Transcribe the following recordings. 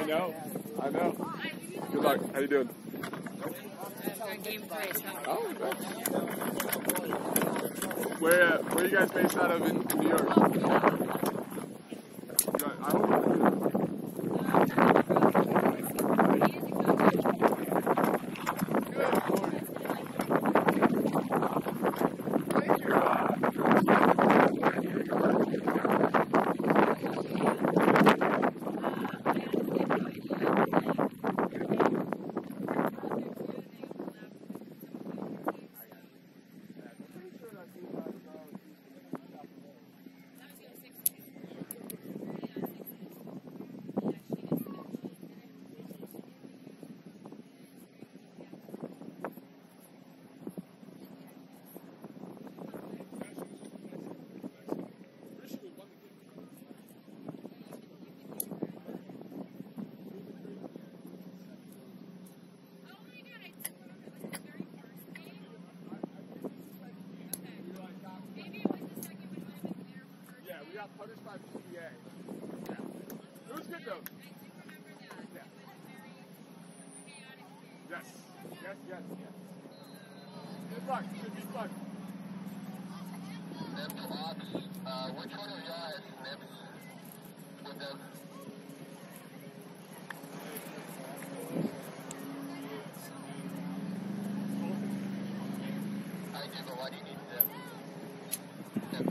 know. Good luck. How you doing? Game 3. Oh, nice. Where are you guys based out of in New York? I hope. Punished by PBA. Yeah. It was good though. Yeah. Yes. Good luck. Should be fun. Nips, Ox. Which one of y'all has Nips with them? I do, but why do you need Nips? Nips.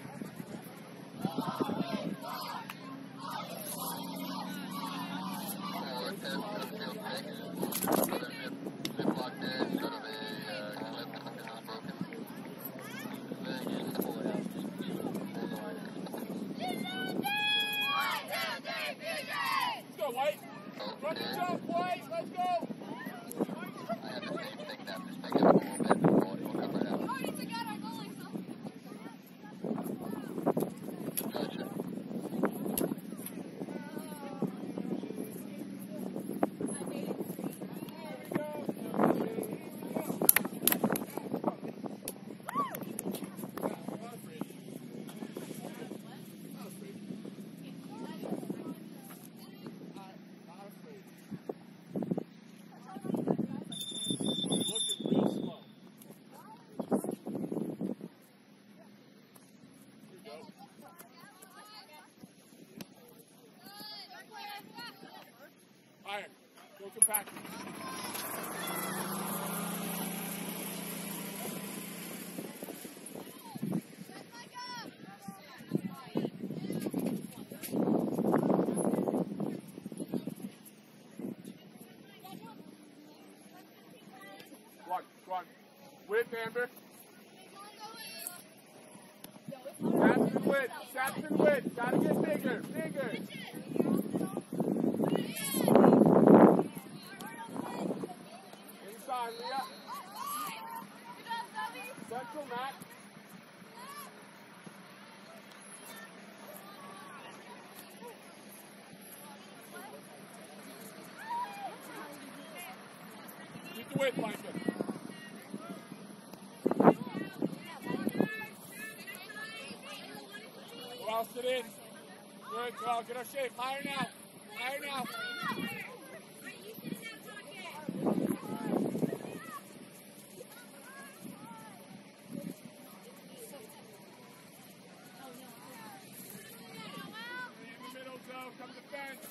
White. Run the jump, White. Let's go. I have the same thing now. Just make it a little bit. We'll come right out. Gotcha. Alright, go compact. Go on. Width, Amber. Saxon width. Gotta get bigger. Inside, Leah. Central, Matt. Keep the width, Micah. Well, sit in. Good, well, get our shape. Higher now. Come to the fence.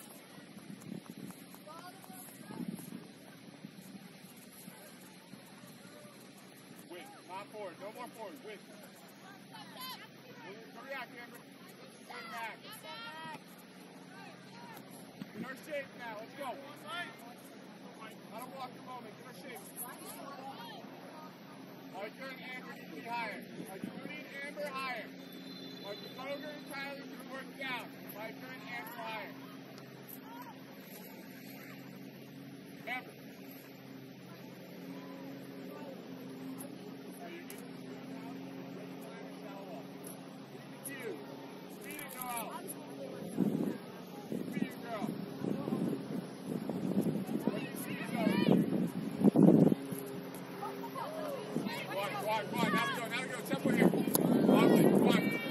Win. Not forward. No more forward. Win. React, Amber. Stand back. Get our shape now. Let's go. Not a walk a moment. Get our shape. All right, turn Amber needs to be higher. All right, Judy and Amber higher. All right, Boger and Tyler can work down. All right, turn Amber higher. Amber.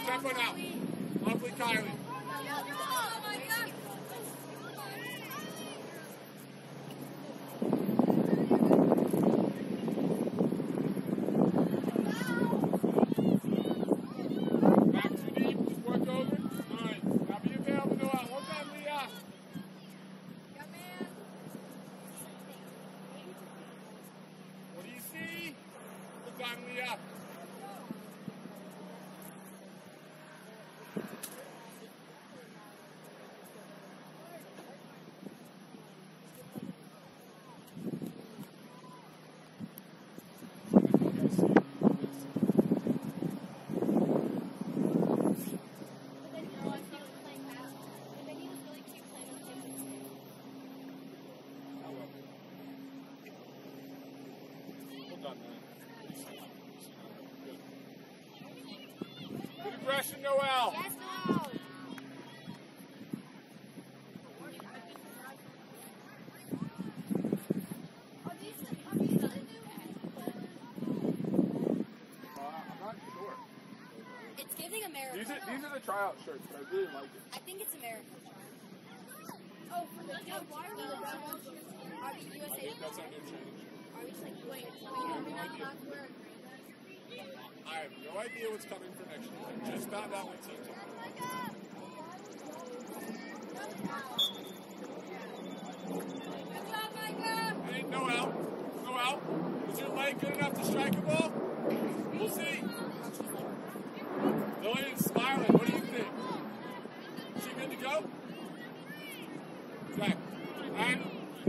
Kylie. Good aggression, Noel. Yes, no. I'm not sure. It's giving America. These are the tryout shirts, but I really like it. I think it's America. Oh, for the why are we the red ones? Are we USA? That's our new training shirt. Are we just like, wait, are we not allowed to wear a green one? I have no idea what's coming for next year. I just found out what teams are. Good job, Micah! Hey, Noel. Noel, is your leg good enough to strike a ball? We'll see. Lillian's smiling. What do you think? Is she good to go? Zach. And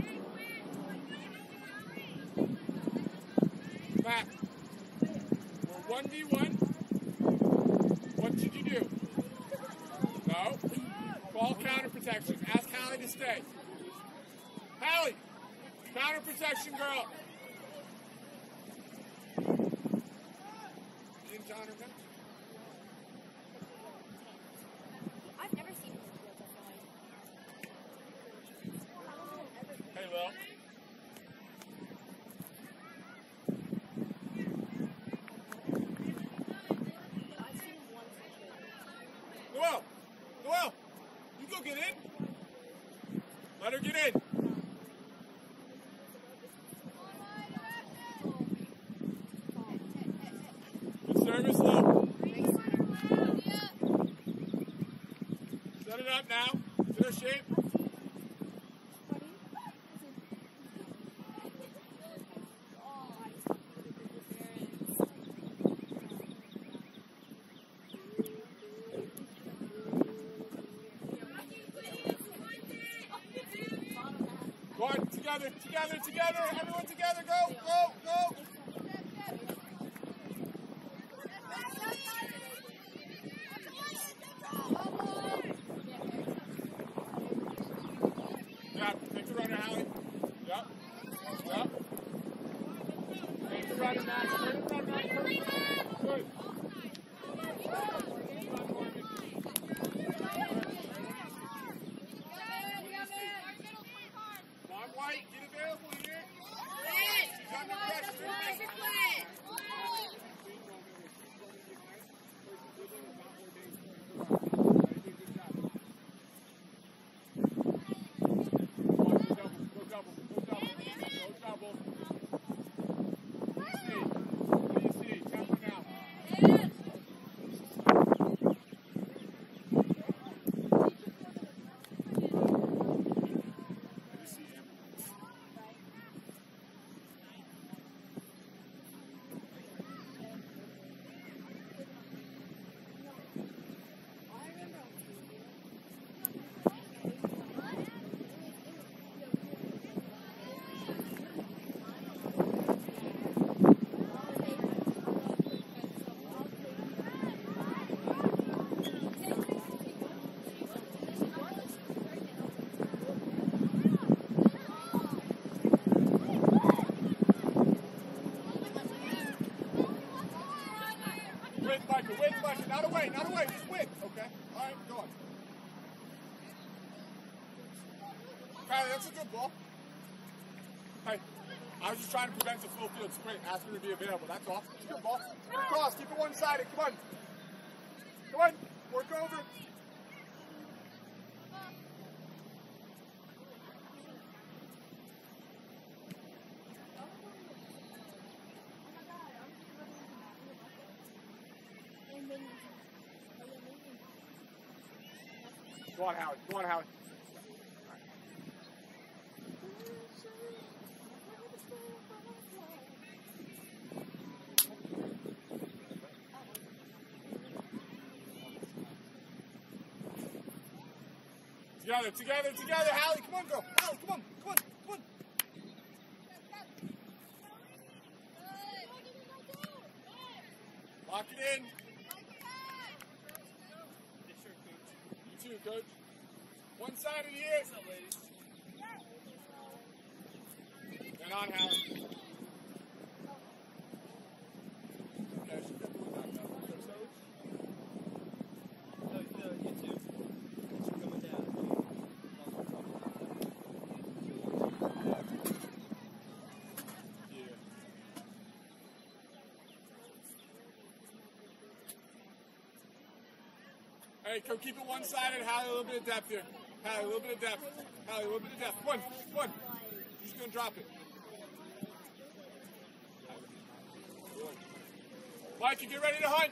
Matt. We're 1v1. What should you do? No. Ball counter protection. Ask Hallie to stay. Hallie! Counter protection, girl. You and John are good? I've never seen this before. Hey, Lil. I've seen one for Noel! Noel! You go get in. Let her get in. Good service, Lil. Set it up now. Get her shape. Go on, together, together, together. Everyone together. Go, go, go. Yep, take the runner, Hallie. Yep. Yep. Take the runner, Max. Take the runner, Max. Good. Mom White, get available here. She's under pressure. Win, Michael. Not away, not away. Just win. Okay. All right, go on. Kylie, that's a good ball. Hey, I was just trying to prevent a full field sprint. Ask her to be available. That's all. It's a good ball. Get across. Keep it one-sided. Come on. Come on. Work over. Go on, Howard. Go on, Howard. Together, together, together. Hallie, come on, girl. Hallie, come on, come on, come on. Lock it in. You too, coach. One side of the ear. And on, Hallie. Okay, she's got the one back now. What's up, Sarge? You too. She's coming down. Yeah. Hey, go keep it one-sided. Hallie, a little bit of depth here. Hallie, a little bit of depth. Hallie, a little bit of depth. One, one. You're just going to drop it. Mikey, get ready to hunt.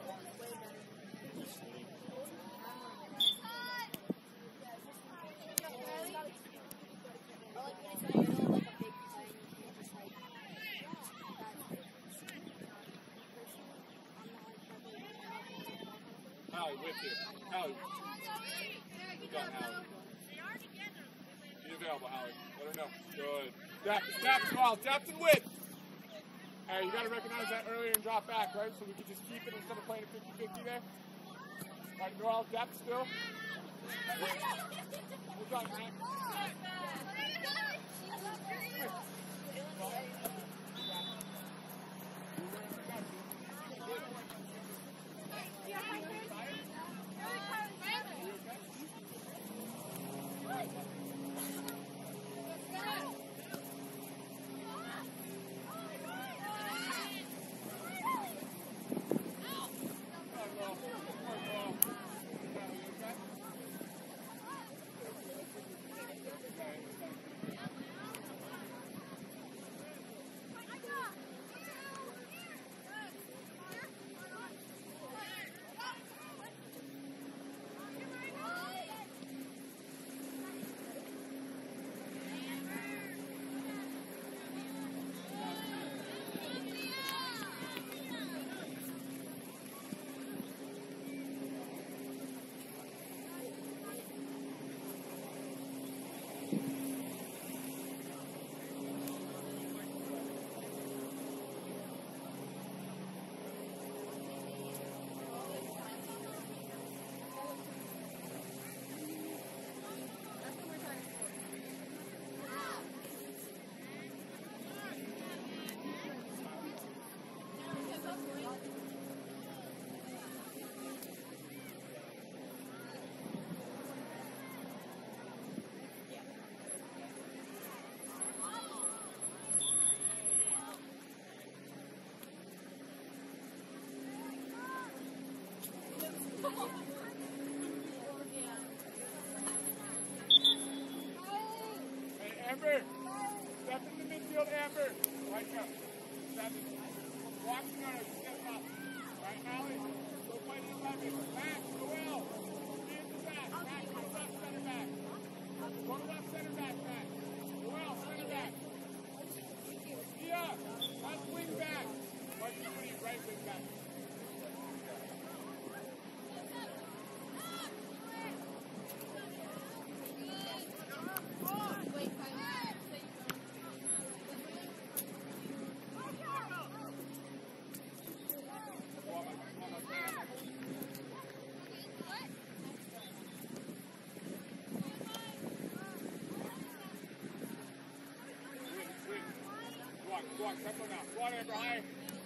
Hallie, with you. Hallie. You got Hallie. Be available, Hallie. Let her know. Good. Depth as well. Depth and width. Hey, you got to recognize that earlier and drop back, right? So we can just keep it instead of playing a 50-50 there. Like, go all depth still. Good job, man. Hey, Amber. Step in the midfield, Amber. Right up. Step in. Watch the guard. Step up. Right, Hallie. Go play the 11. Back. Joelle. Be at the back. Back. Go to left center back. Go to left center back. Back. Joelle, center back. Yeah. Left wing back. Right wing back. Go on, tempo now. Go on, Amber, high.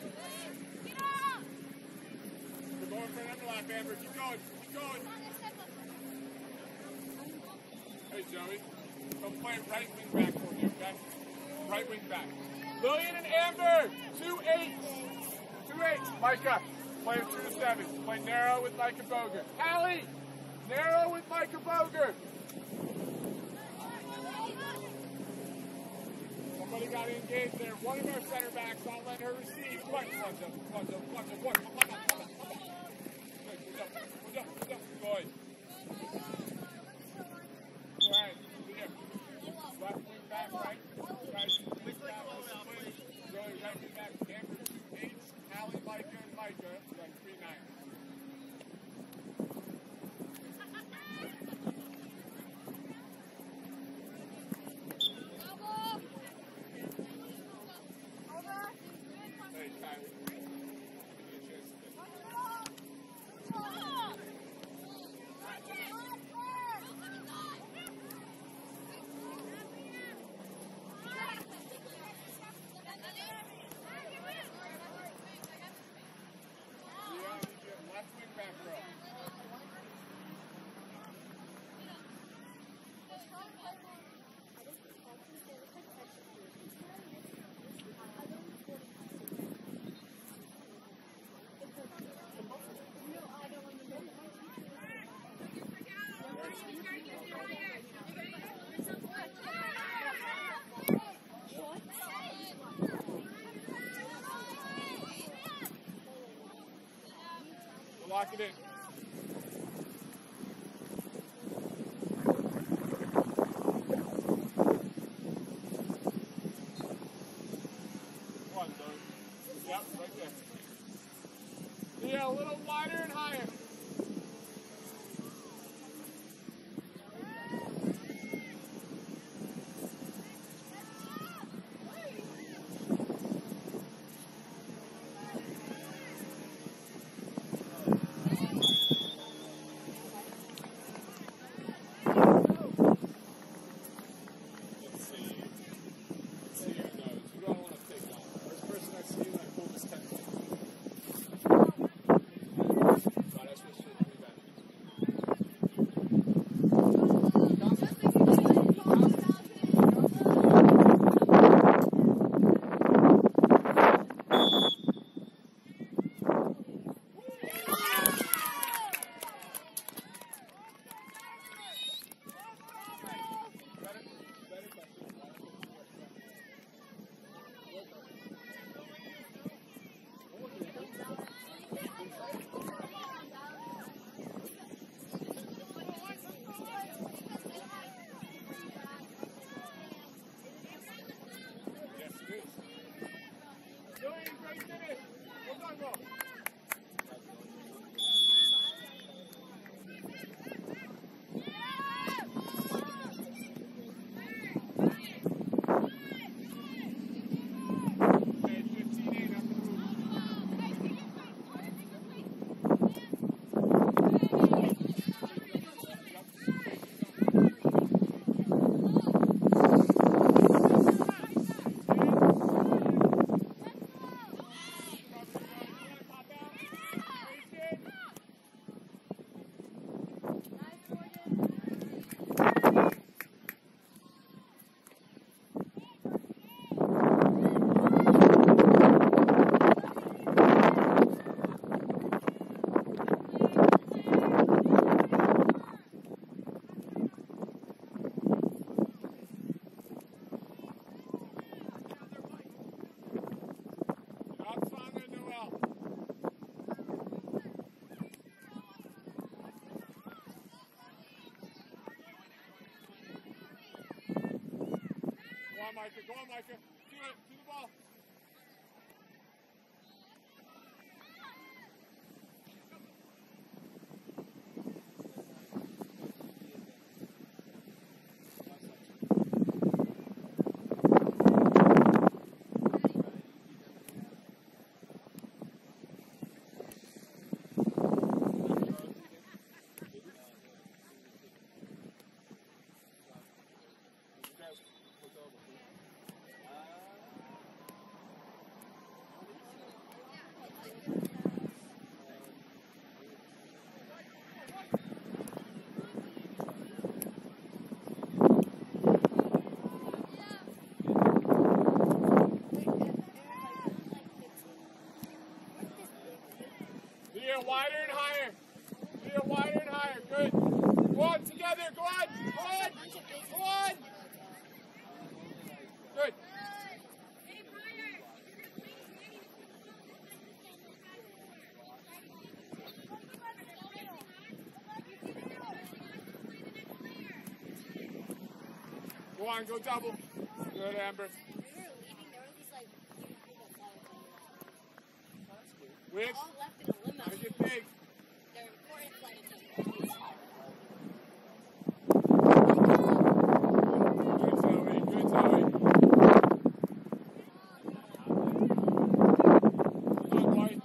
We're going for an underlap, Amber. Keep going. Keep going. Hey, Joey. Come play right wing back for me, okay? Right wing back. Lillian and Amber. 2-8. 2-8. Micah. Play 2-7. Play narrow with Micah Boger. Hallie. Narrow with Micah Boger. Somebody got to engage there. One of our center backs, I'll let her receive. Come on, Good. Go ahead. Here. Left wing back, right? Guys, wing back. Go right wing back. Amber 2-8. Hallie, Micah, and Micah. Like 3-9. Lock it in. One, third. Yep, right there. Yeah, a little wider and higher. Micah. Go on, Micah. Do it. Do the ball. Wider and higher. Here, wider and higher. Good. Go on, together. Go on. Go on. Go on. Good. Go on, go double. Good, Amber. Which? All left in a limo. How you think? They're important flight attendants. Good, Zoe. Good, Zoe. Come on, White.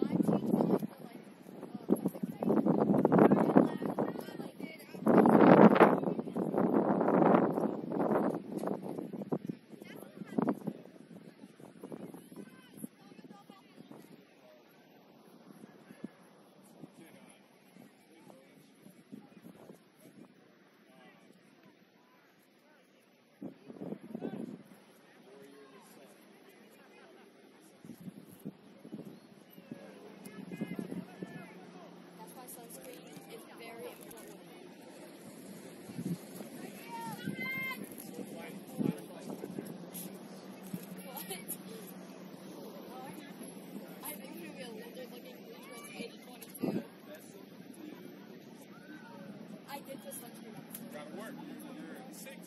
I think we will. They're looking towards 80-22. I did this one too. Gotta work. You're 6, 8.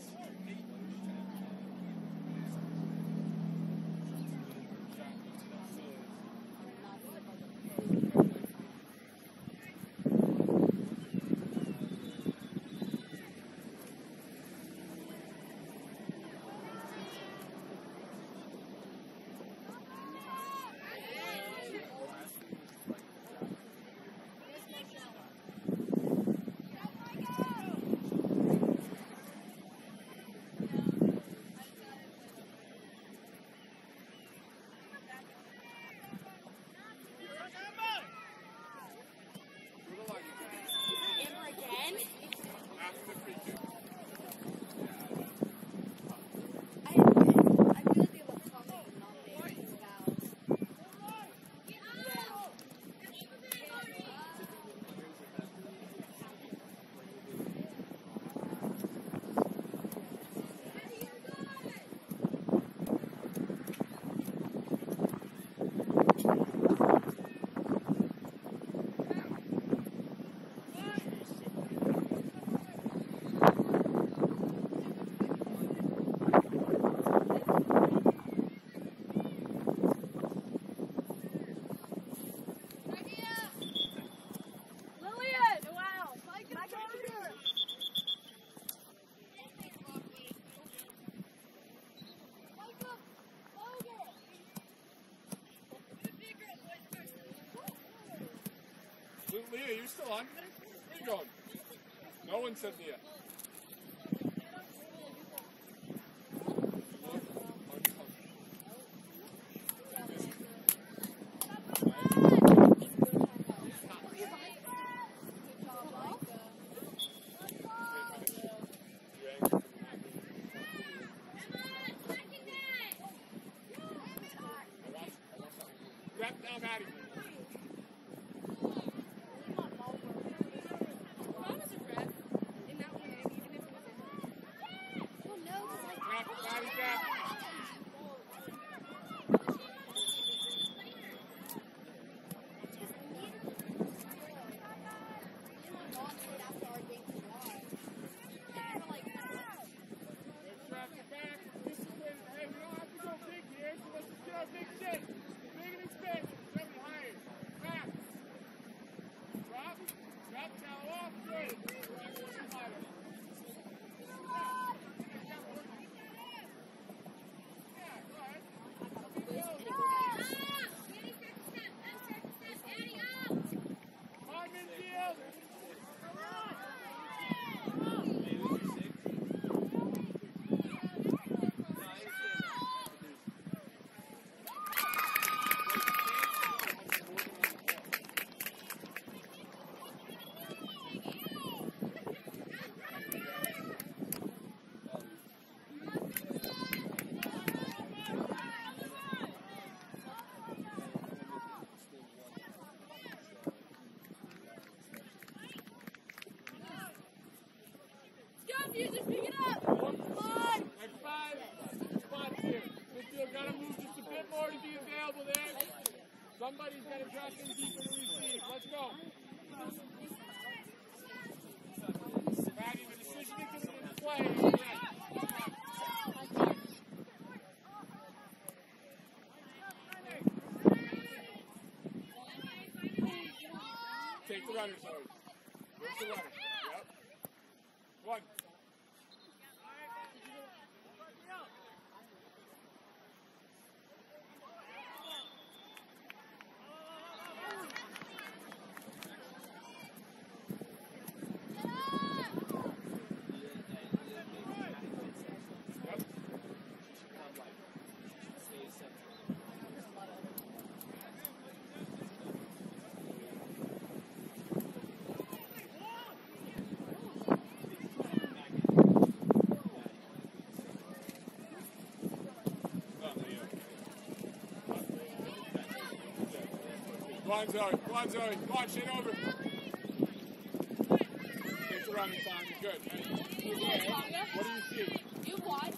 Amber again? After the free kick. I feel like they look funny and not big fouls. Lillian! Wow! Mike and Carter! Leah, you still on? Where you going? No one said Leah. Grab down, Maddie. Grab, Maddie, grab. Grab the back. This is where, hey, we don't have to go big here, so let's just get our big shake. Big and expensive. Seven higher. Back. Drop. Drop, towel off. Good. Drop, push higher. Yeah, go ahead. Harmon Field. Just pick it up! Come on! Like 5 spots here. Midfield got to move just a bit more to be available there. Somebody's got to drop in deeper to receive. Let's go. Maddie, the decision making in play. Take the runner, sorry. Where's the runner? Yep. One. Go on, Zoe. Go on, Zoe. Go on, shit over. Take the running, Sonya. Good. You good, Tonga? What do you see? You wide.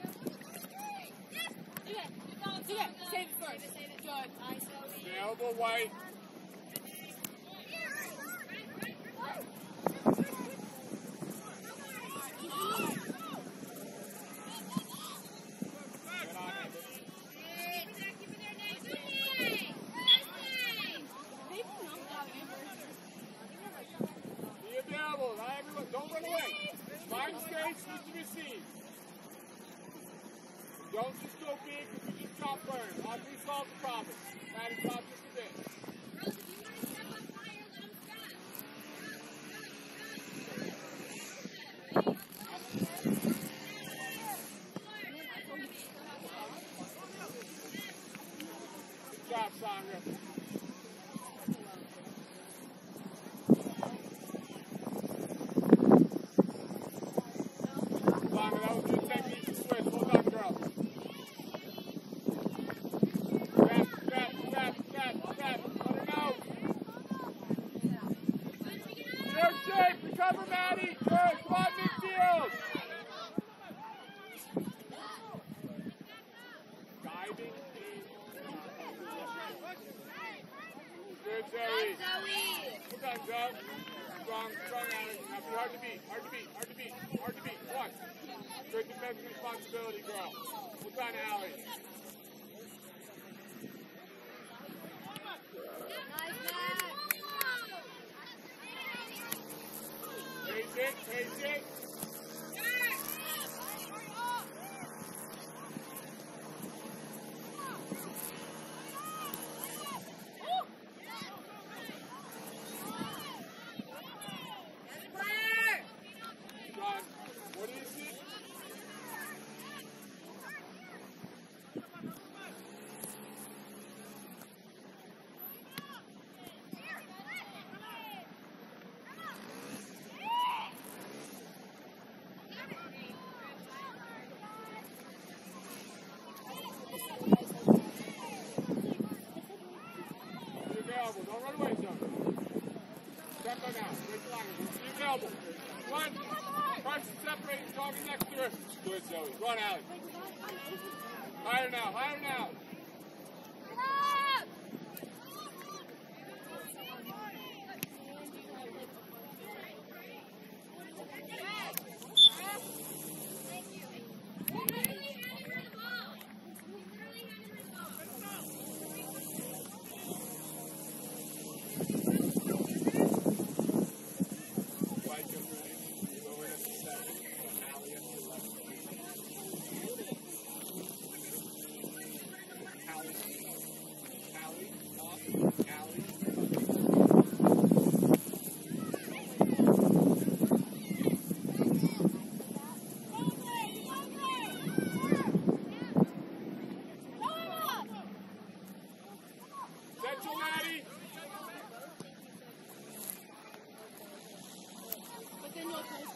Do it. Save it first. Good. The elbow white. Get on it. Be available. Not everyone. Don't run away. Find space needs to receive. Don't just go big because you just chop burn. How can we solve the problem? Maddie, chop just a bit. Good job, Sandra. Sandra, that was good technique to switch. Well done, girl. Step. Let her know. You're safe. Recover, Maddie. Good. Come on, midfield. Diving. Good, Zoe. Well done, Zoe. Strong, Allie. Now be hard to beat. One. Good defensive responsibility, girl. Well done, Allie. Pace it. John, what do you see? Be available. Don't run away, John. Step on now. Break the line. Be available. One. Person separating, talking next to her. Good, Zoe. Run, Allie. Higher now. White jump ready. Go in at the 7. Allie at the 11. Allie, up. Allie. Central, Maddie. But then you'll post back.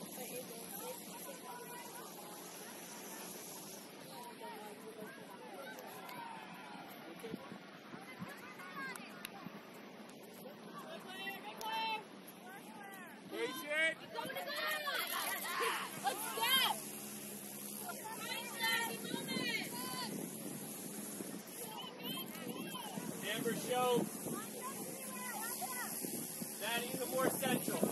Pace it. Let's step. Amber, show Maddie the more central.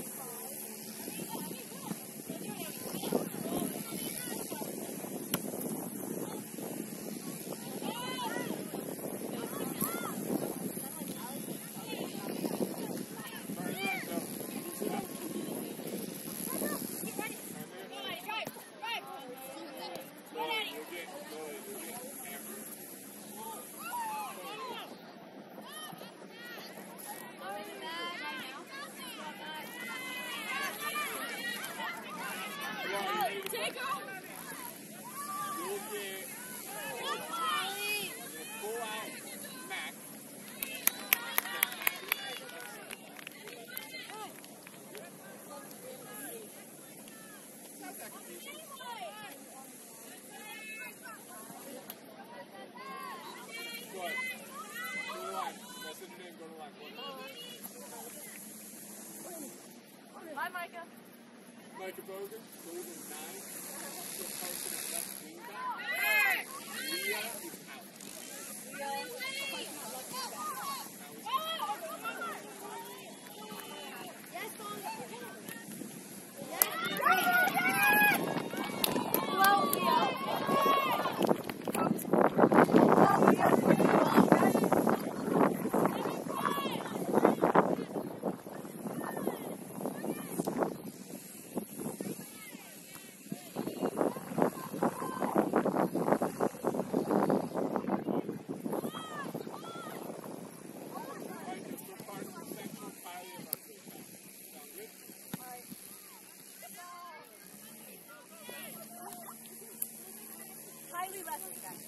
Bye, Micah. Micah Bogan, golden 9. Still posted at left wing back. Leah is out. Micah's for Carson Central, Kylie of our field back. Sound good? Kylie left me back.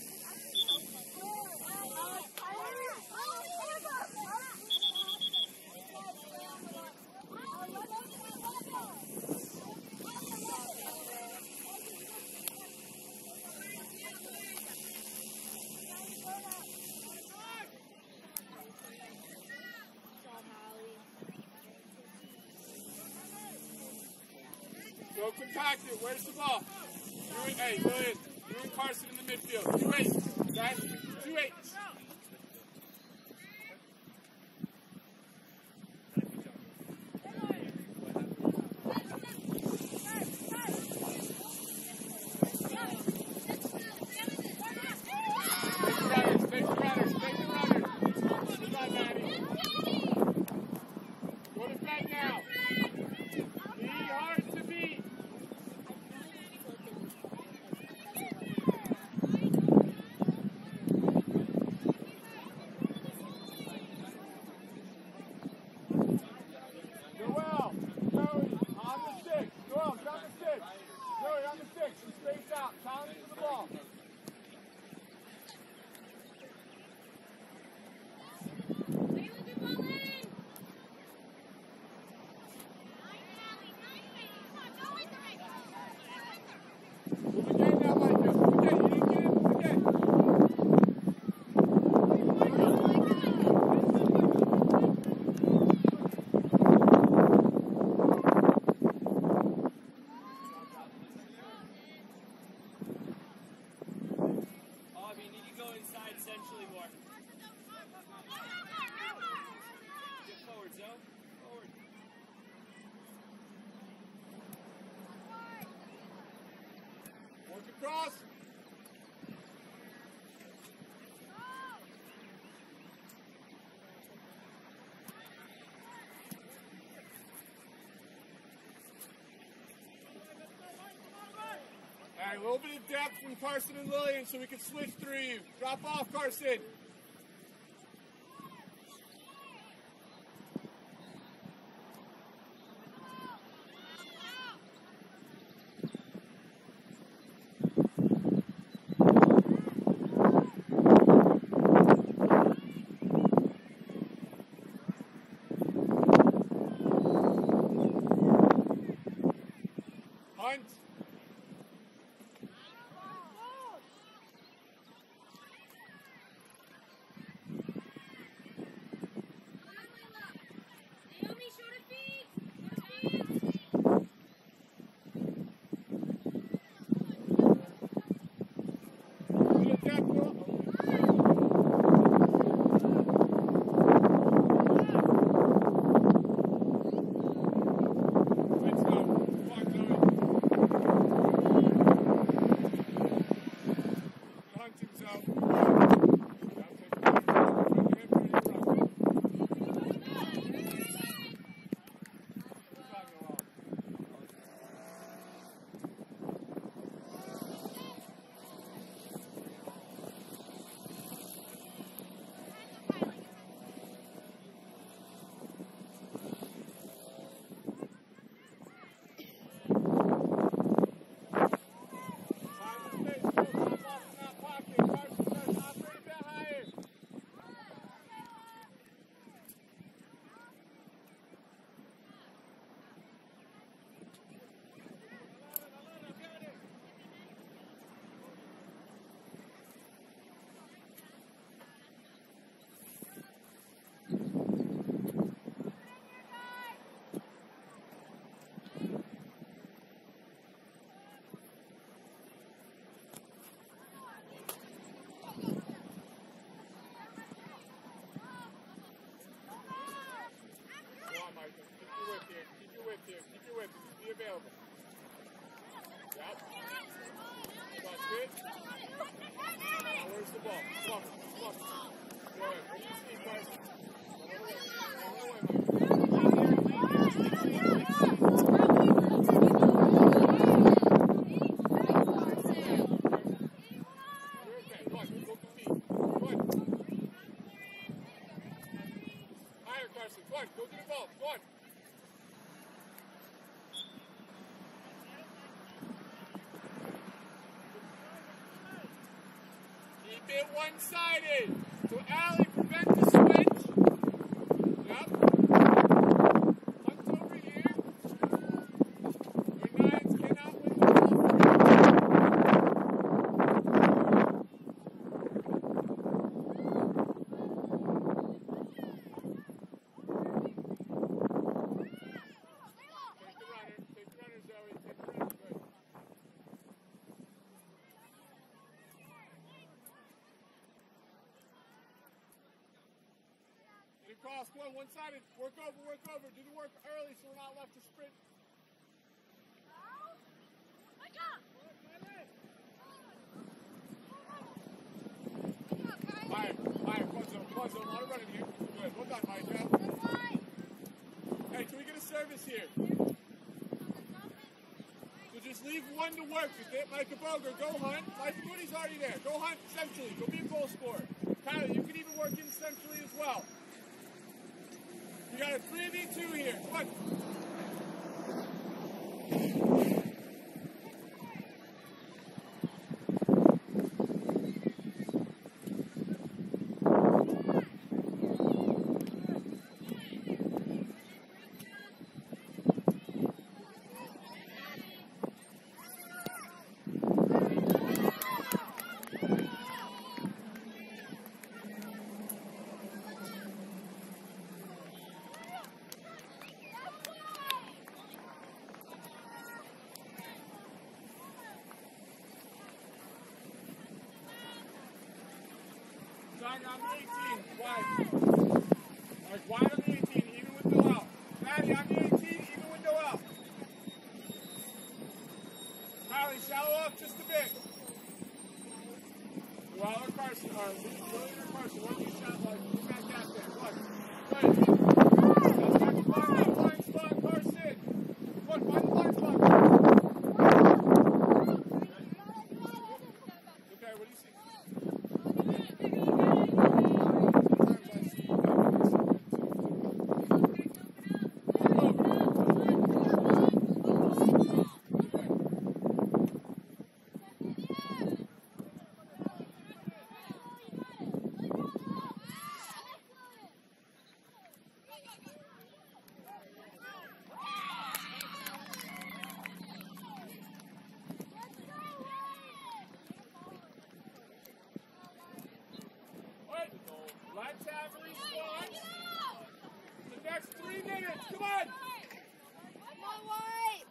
Go compact it. Where's the ball? Hey, Lillian. You and Carson in the midfield. 2-8. Guys, 2-8. Take the runners. Good on, Maddie. Go to bed now. Be hard to beat. Joel, Joey, on the stick. Joel, get on the stick. Joey, on the stick. Some space out. Challenge to the ball. Move again now, Micah. Move again. You didn't get it. Move again. Avi, you need to go inside centrally more. Get forward, Zoe. Forward. Work across. All right, a little bit of depth from Carson and Lillian so we can switch through you. Drop off, Carson. Hunt. Bit of depth, Will. Let's go. Come on, Chloe. bit one-sided. So Allie, prevent the switch. Yep. Hunt's over here. Your nines cannot win the ball. Take the runner, Zoe. Take the runner, good. Get across, come on, one-sided. Work over, work over. Do the work early so we're not left to sprint. Fire, fire, come on, Zoe. Come on, Zoe. A lot of running here. Good. Well done, Micah. Hey, can we get a service here? So just leave one to work. Just get Micah Boger. Go hunt. Micah Moody's already there. Go hunt centrally. Go be a goal scorer. Tyler, you can even work in centrally as well. You got a 3v2 here. Come on. John on the 18. Wide. Like wide on the 18, even with Noel. Maddie on the 18, even with Noel. Kylie, shallow up just a bit. Noel or Carson, or William or Carson, what do you shot like? Who's back out there? What? Good. Find the blind spot, Carson. Come on, find the blind spot. Okay, what do you see? Let's have a response. The next 3 minutes. Come on. Come on, White.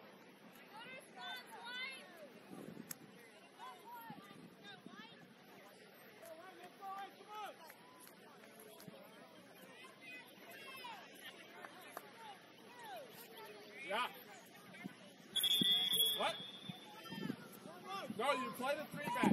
Yeah. What? No, you play the 3 back.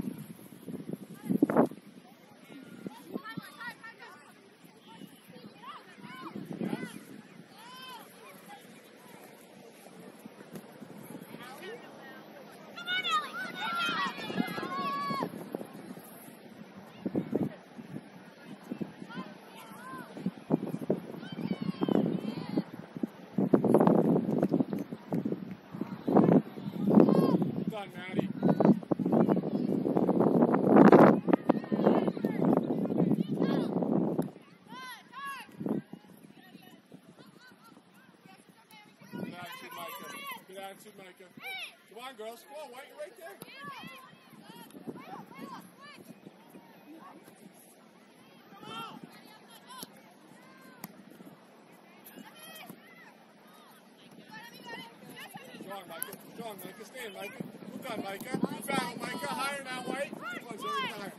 Done, Maddie. Good attitude, Micah. Come on, girls. Come on, White, you're right there. Strong, Micah. Strong, Micah. Stand, Micah. Good done, Micah. Good battle, Micah. Higher now, White. Come on, Zoe, higher.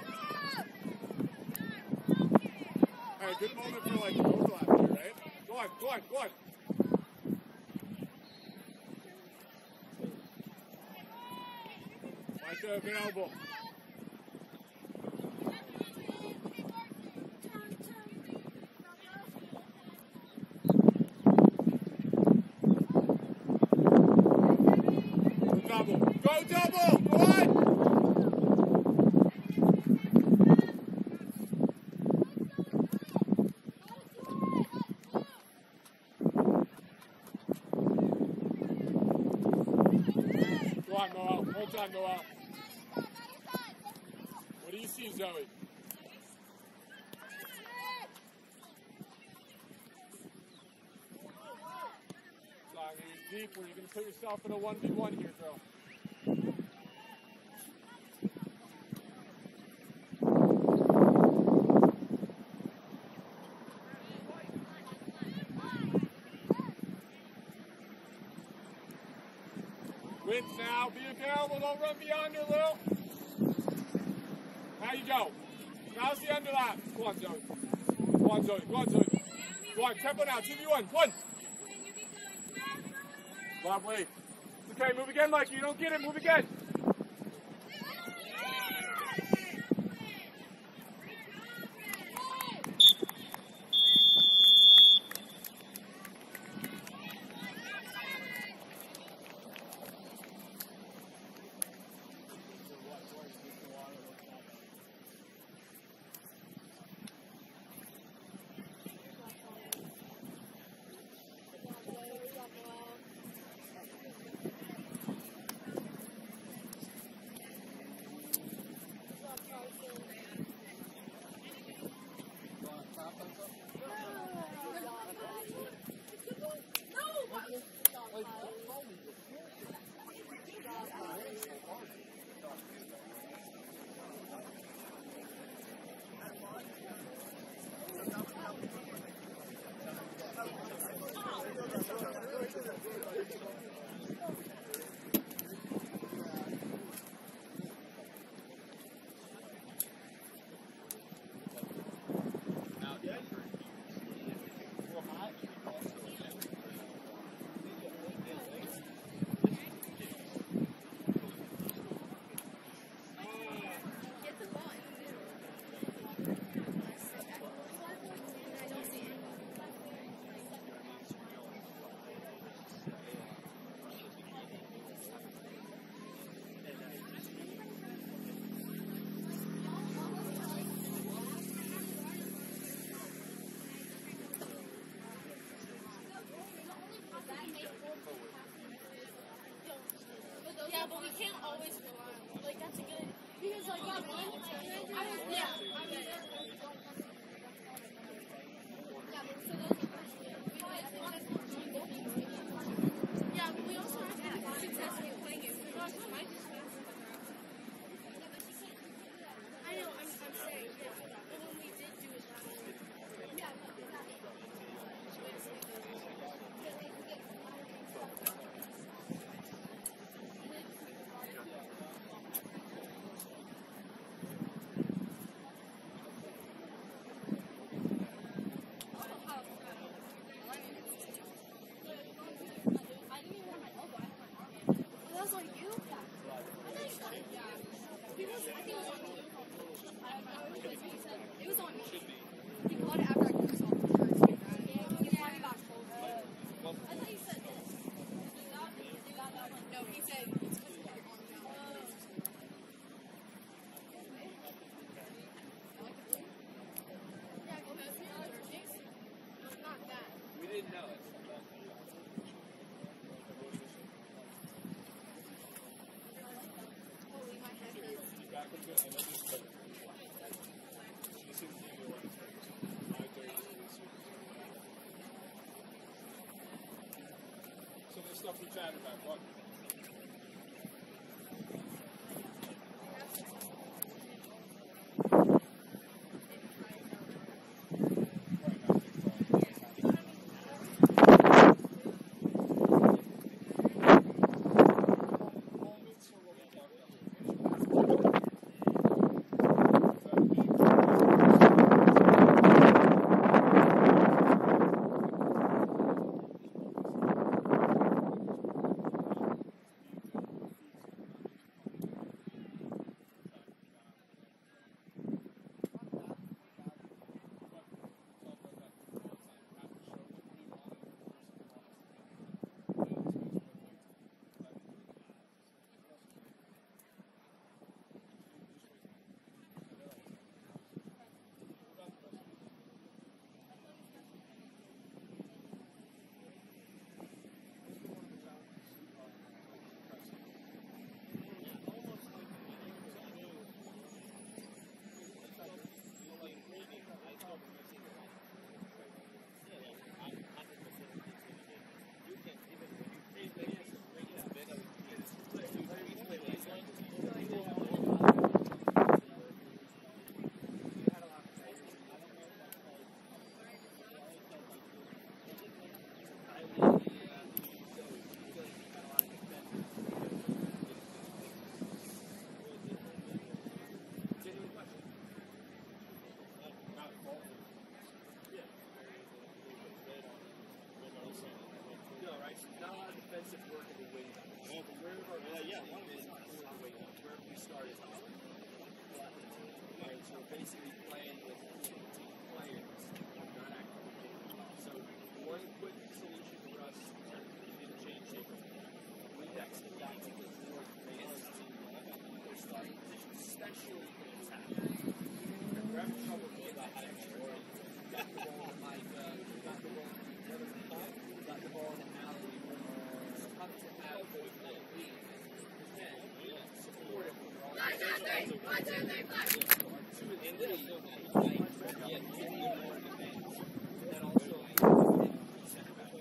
All right, good moment for like an overlap here, right? Go on, go on, go on. Micah, good elbow. Double. Go double! Go on! Go on, Noel. Hold on, Noel. What do you see you, Zoe. Long and deep when you're going to put yourself in a 1v1 here, girl. Width now, be available, don't run beyond her, Lil. How you go? Now's the underlap. Go on, Zoe. Go on, Zoe. Go on, Zoe. Go on, tempo now, 2v1, one. Bob, wait. Okay, move again, Mikey. You don't get it, move again. Yeah, but we can't always rely on it. Like, that's a good. Because, like, one, I was, yeah. Yeah, but we also have to have success in playing it. I know, I'm saying, yeah. But when we did do it that way, yeah. So there's stuff we chatted about. What? actually can attack. We're having trouble with that actually. Got the ball in like, got the ball in the alley, coming to alley, lead. Support it. One, two, three, five. And then, yeah, and then also, second back.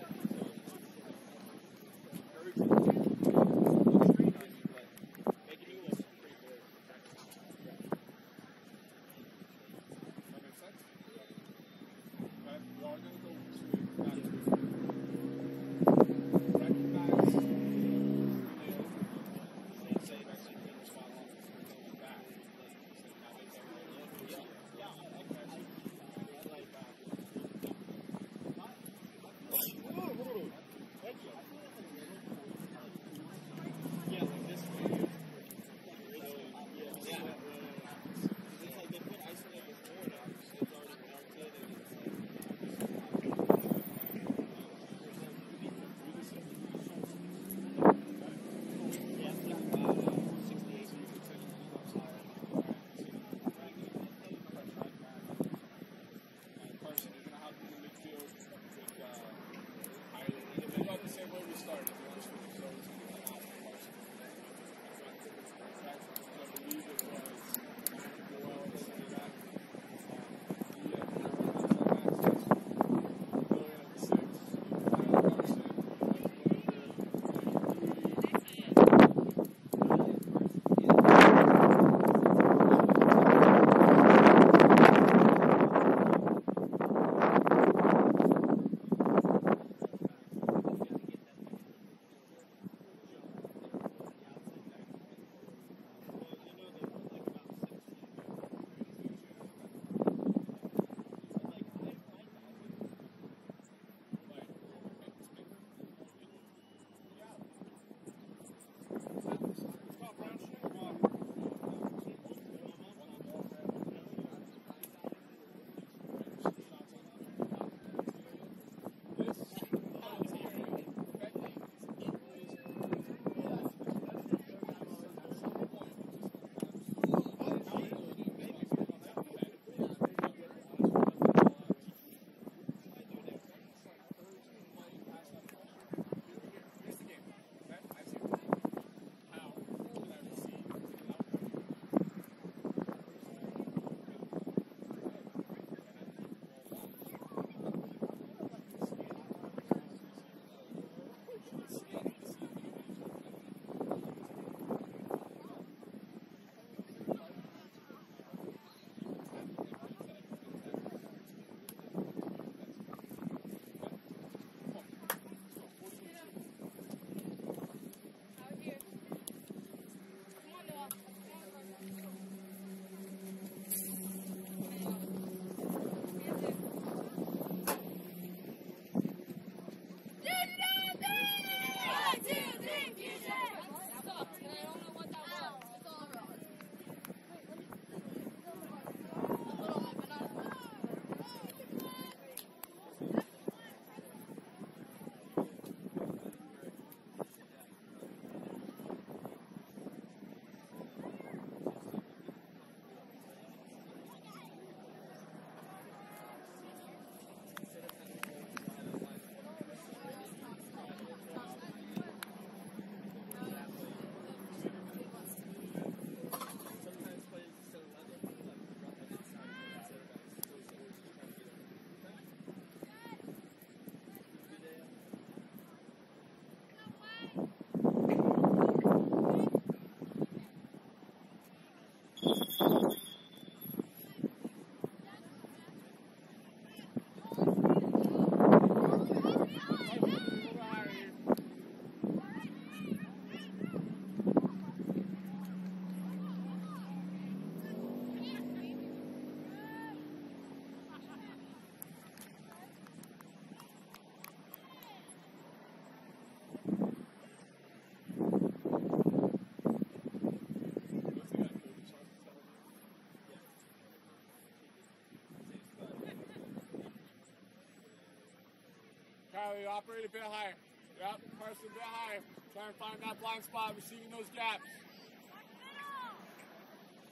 Kylie, operate a bit higher. Yep, Carson a bit higher. Try and find that blind spot, receiving those gaps.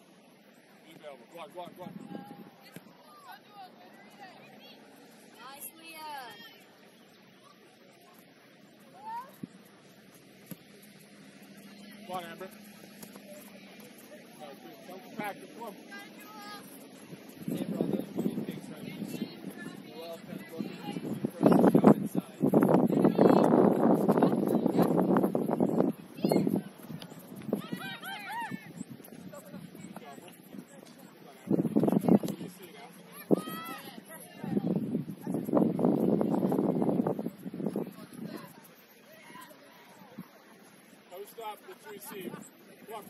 available. Go on, go on, go on. Nice, Leah. Come on, Amber. All right, good. Come back. Come on. Amber, on those blue pigs right here. Well, kind of looking for us to go inside. Don't stop. Let's receive. Come on.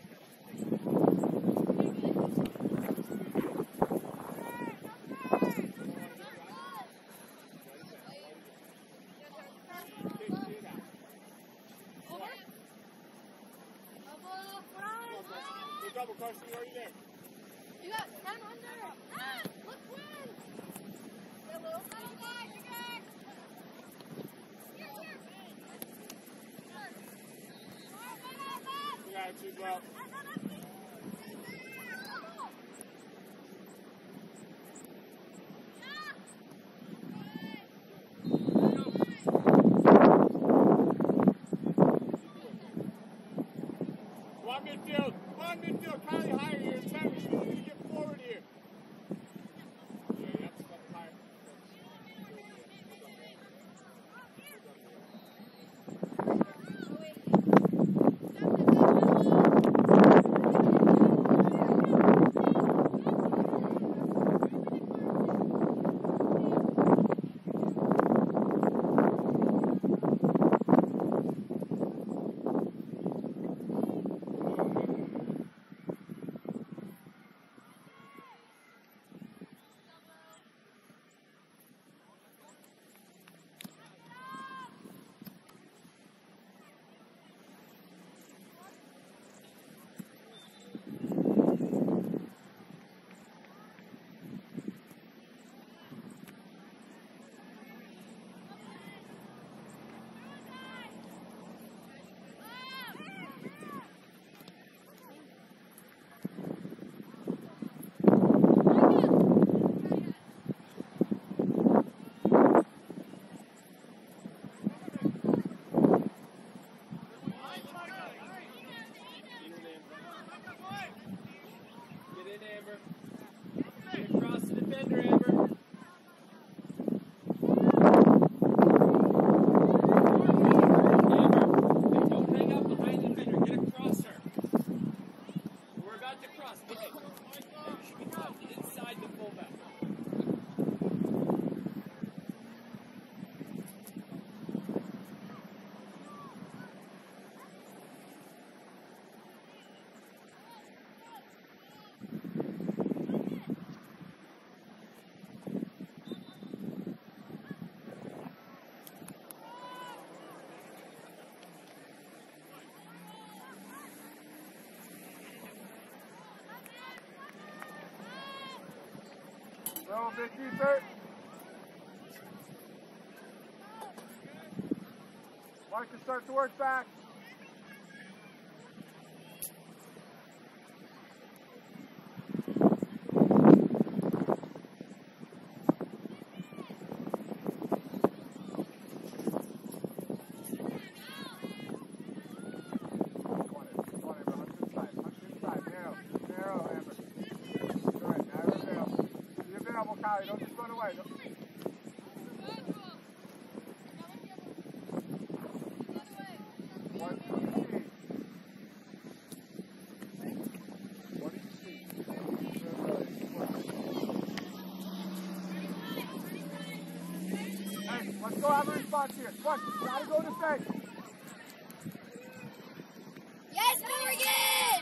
Good double, Carson. You're already there. You got 10 under. Ah, look when. Good attitude, bro. Come on, midfield. Come on, midfield. Kylie, higher here. 10. She's going to get forward here. Yeah, you have to step higher. Get in, Amber. Get across the defender, Amber. Amber, don't hang out behind the defender. Get across her. We're about to cross. Okay. Amber should be caught inside the fullback. Go a bit deeper. Marcus, start to work back. Kylie, don't just run away. What do you see? What do you see? Hey, let's go have a response here. Come on, gotta go defend. Yes, Morgan!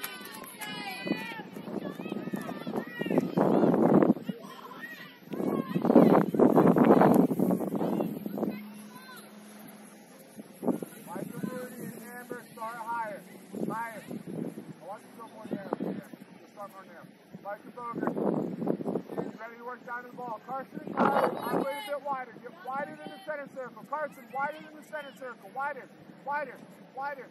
Down to the ball. Carson and Kylie, operate a bit wider. Get wider than the center circle. Carson, wider than the center circle. Wider, wider, wider.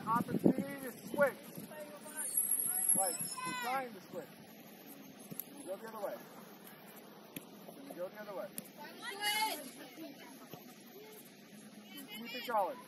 opportunity to switch. Like, we're trying to switch. Can you go the other way? Can you go the other way? Keep it going.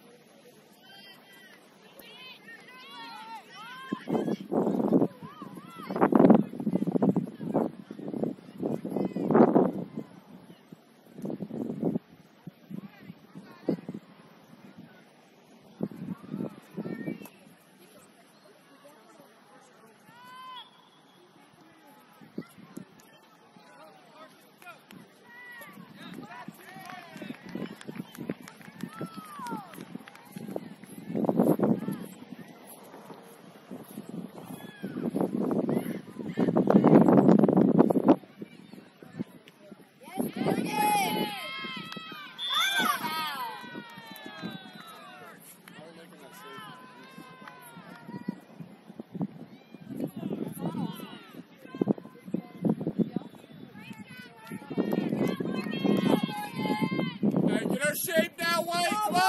Shape now, White! Come on!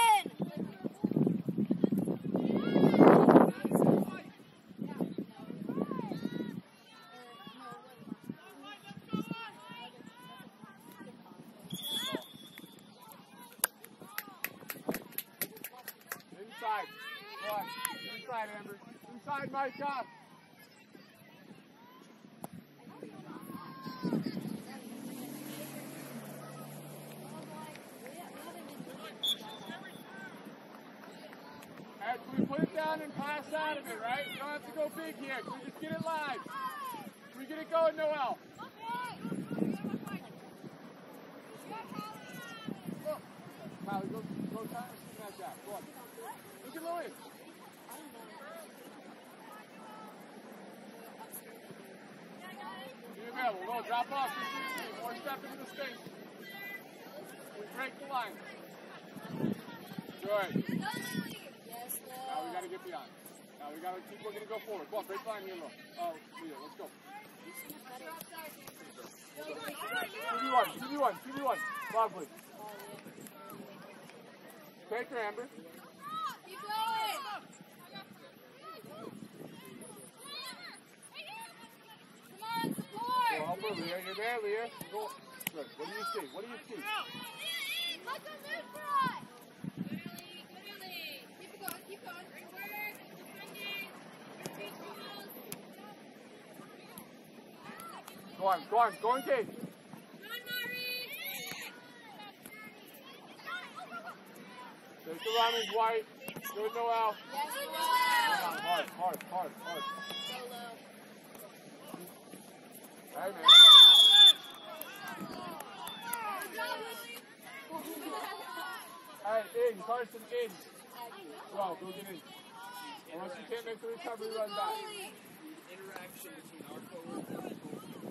Inside. What? Inside, Amber. Inside, Micah. Can we put it down and pass out of it, right? You don't have to go big here. Can we just get it live? Can we get it going, Noel? Look. Kylie, go time and shoot like that. Go on. Look at Louis. Be available. No, drop off. Or step into the space. Break the line. Good. Now we gotta get beyond. Now we gotta keep looking to go forward. Come on, break the line here, look. Oh, Leo, let's go. QB1. Lovely. Take her, Amber. Keep going. Come on, support. Go help her, Leah. You're there, Leah. Go. Good. What do you see? Let them move for us. Keep going. Go on, Kate. There's the runners, White. Good, Noel. Yes, Hard. So low. Hey, man. Hey, in. Carson, in. Well, go get in. Unless you can't make the recovery, run back. Interaction between our forwards and our goalkeeper.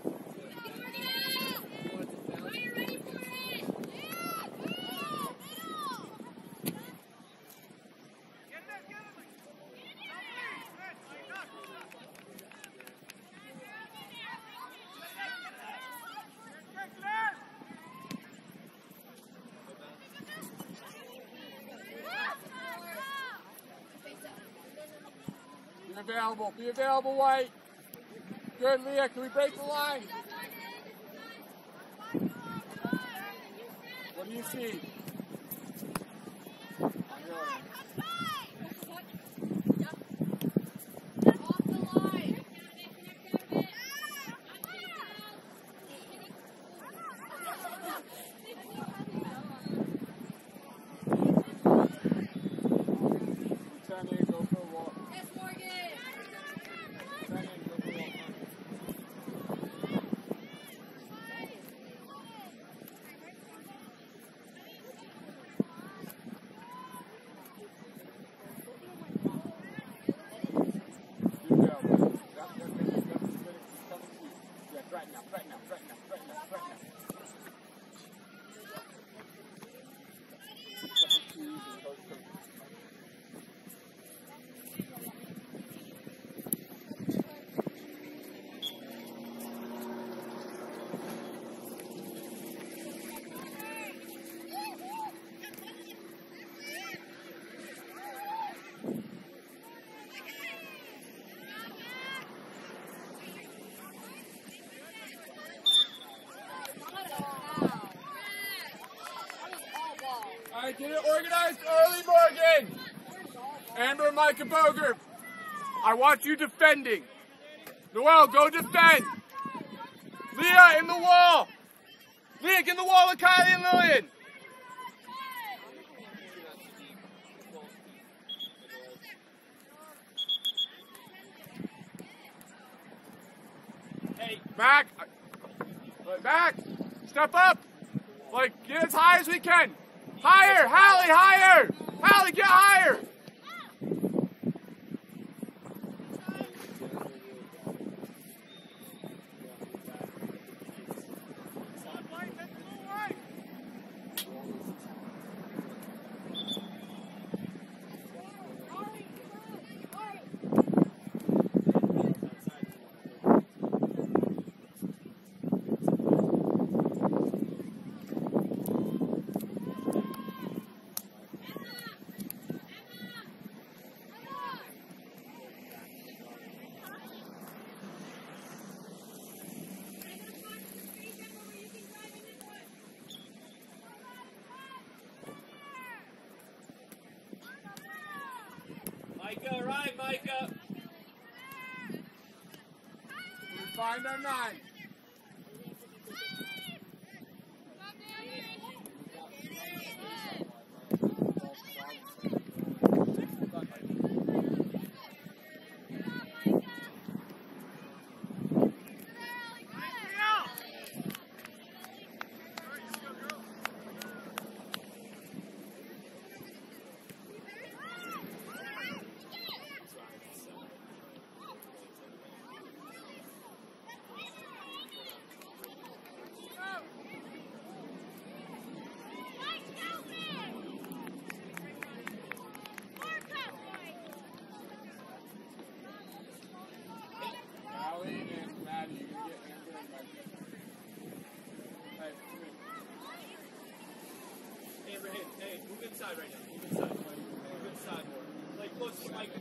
Be available, White. Good, Leah. Can we break the line? What do you see? All right, get it organized early, Morgan. Amber and Micah Boger. I want you defending. Noel, go defend. Leah, in the wall. Leah, get in the wall with Kylie and Lillian. Hey, Back. Back. Step up. Like, get as high as we can. Higher, Hallie, higher. Hallie, get higher. Micah, right, Micah. We find our 9. Amber, hey, move inside right now. Move inside. Move inside more. Play close to Micah.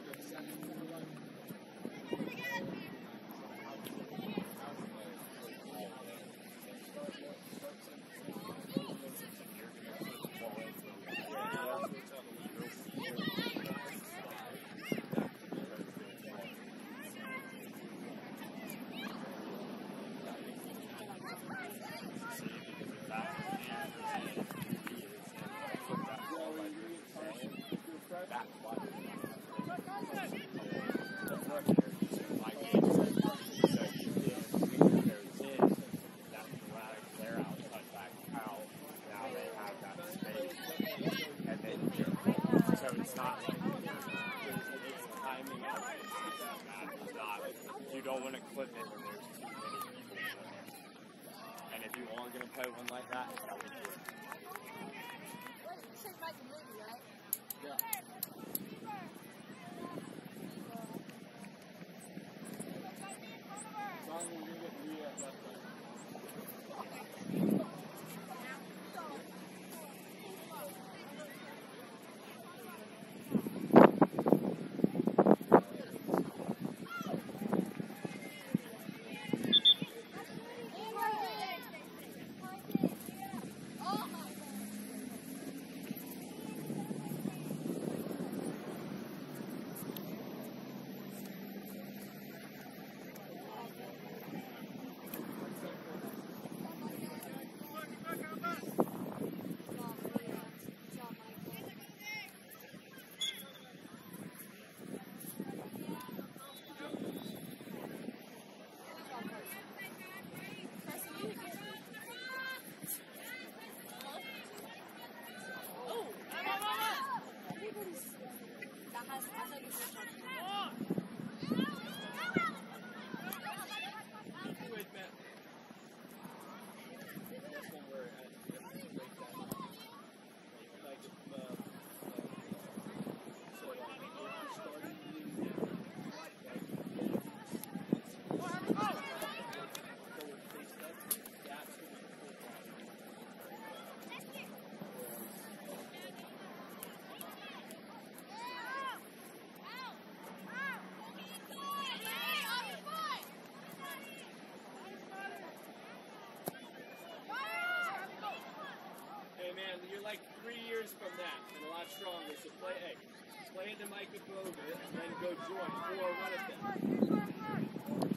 You don't want to clip it when there's too many people in there. And if you are going to play one like that, it's got to be good. You should make a movie, right? Yeah. Oh! like 3 years from that and a lot stronger. So play into Micah Grover and then go join or run it down.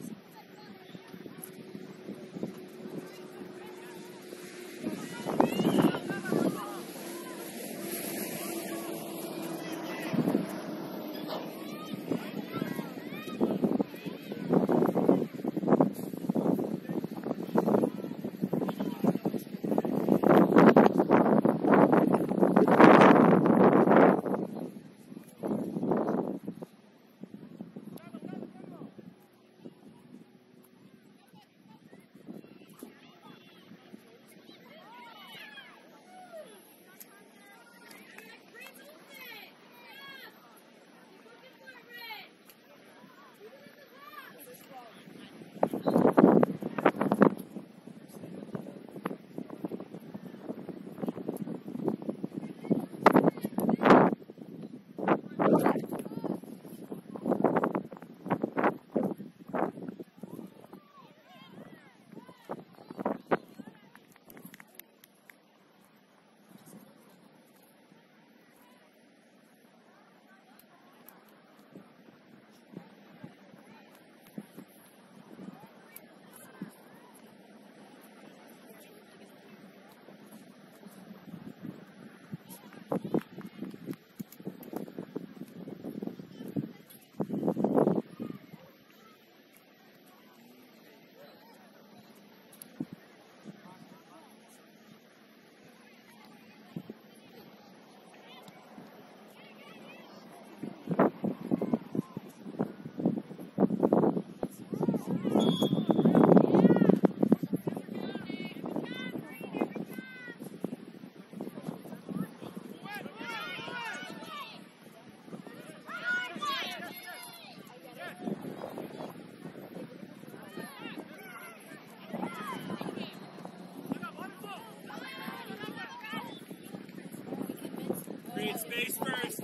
Create space first.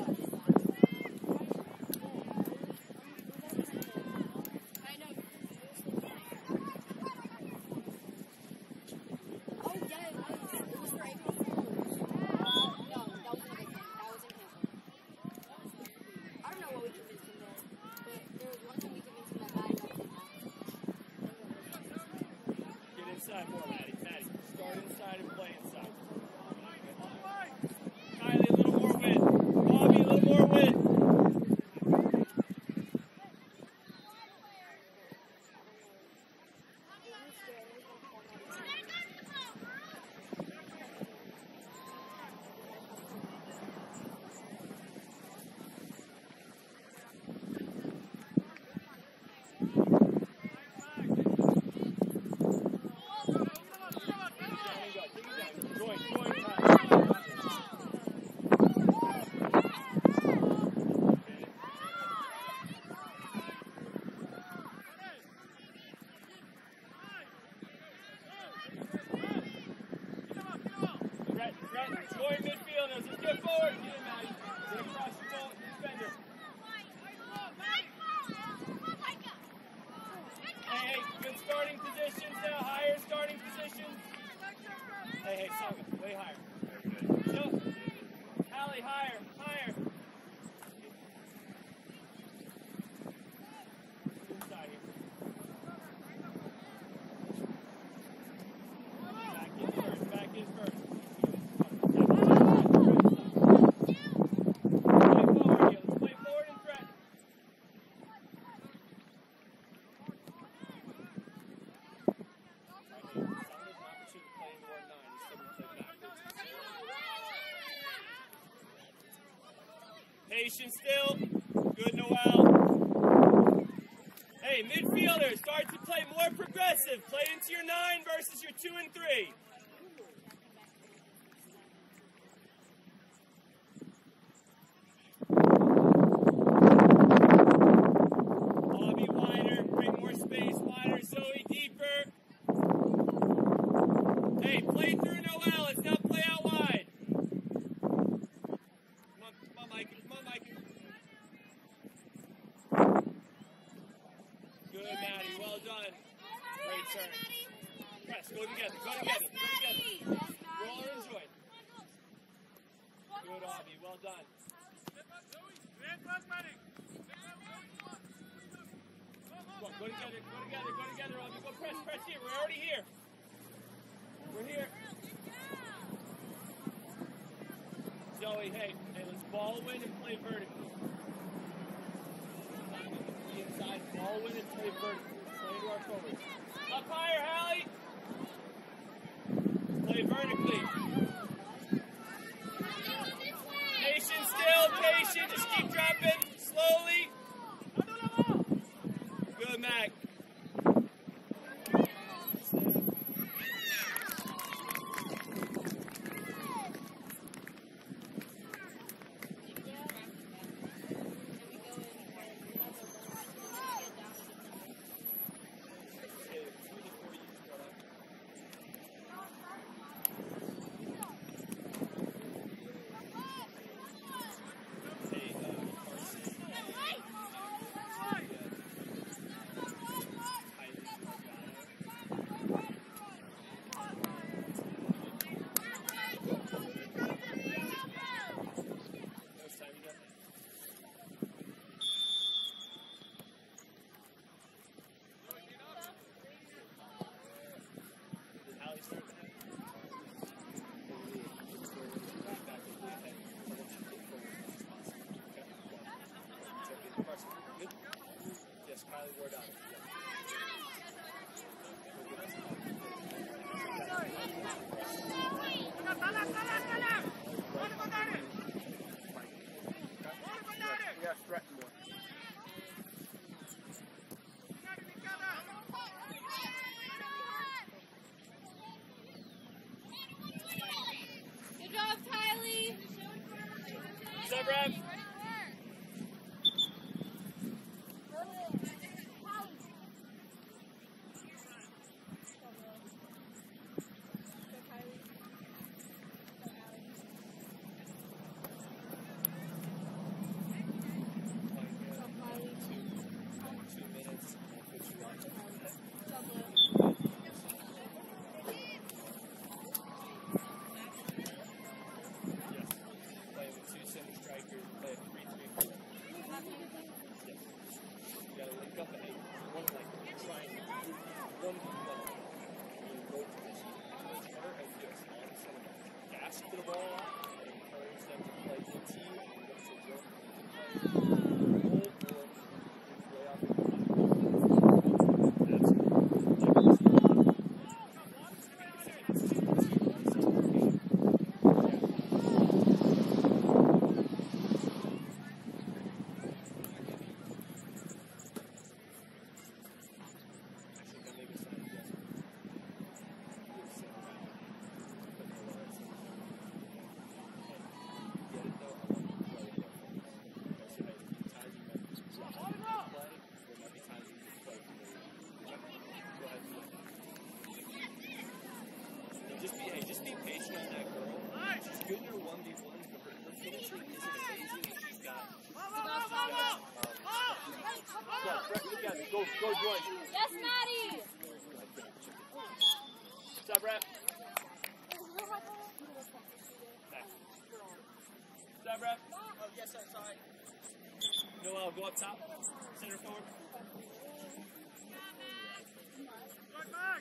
Get inside more, Maddie. Maddie, start inside and play inside. Kylie, a little more wind. Bobby, a little more wind. Join midfielders. Let's get forward. Get him, Maddie. Get across the ball. Defender. Hey, good starting positions now. Higher starting positions. Hey, Simon, way higher. No. Allie, higher. Inside here. Back in first. Patience still. Good, Noel. Hey, midfielders, start to play more progressive. Play into your 9 versus your 2 and 3. Bobby wider, bring more space wider. Zoe deeper. Hey, play through Noel. Let's now play out wide. Come on, Mike. Good, Maddie. Well done. Great turn. Press. Go together. Roll or enjoy. Good, Avi. Well done. Come on, go together, Avi. Go press here. We're already here. We're here. Zoe, hey, let's ball win and play vertically. Inside, ball win and play vertically. Play to our forwards. Up higher, Hallie. Play vertically. Patient still, patient. Just keep dropping slowly. Good, Mac. Yes, Kylie, word out. We have threat more. Good job, Kylie. What's up, Rev? To the ball and encourage them to play into you and look to work way off the Just be patient on that girl. She's good in her 1v1s, but her finishing isn't amazing. She's got. Yeah, press together. Go, Joyce. Yes, Maddie. What's up, Rep? What's up, Rep? Oh, yes, sir. Sorry. Noel, go up top. Center forward. Good back.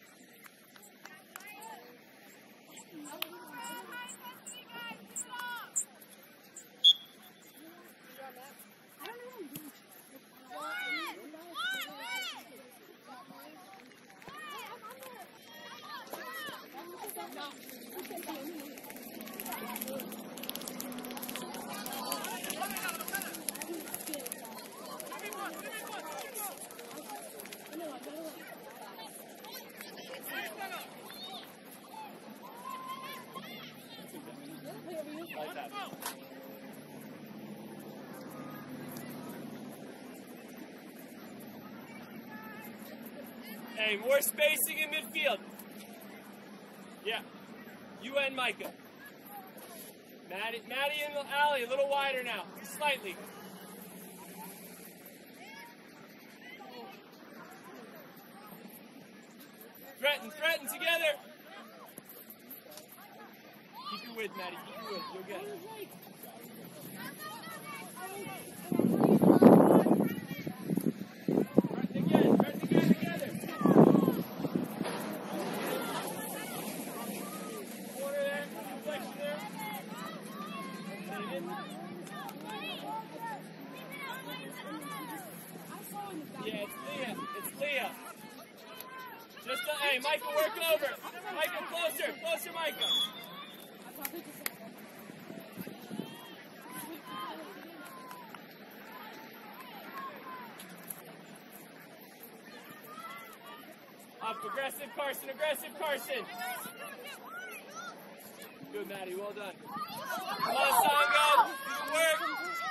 Hey, more spacing in midfield. Yeah. You and Micah. Maddie and Allie, a little wider now. Just slightly. Threaten together. Keep your width, Maddie. Maddie. Keep it. You're good. Press again together. Corner there. Flexion there. Set it in. Yeah, it's Leah. It's Leah. Just hey, Micah working over. Micah, closer. Closer, Micah. Up, aggressive Carson, aggressive Carson. Good, Maddie, well done. Come on, Sango. Good work.